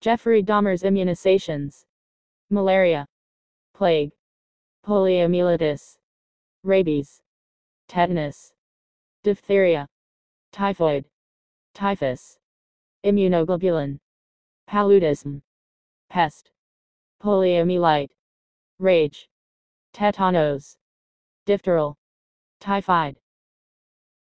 Jeffrey Dahmer's immunizations. Malaria. Plague. Poliomyelitis. Rabies. Tetanus. Diphtheria. Typhoid. Typhus. Immunoglobulin. Paludism. Pest. Poliomyelite. Rage. Tetanus. Diphtheral. Typhoid.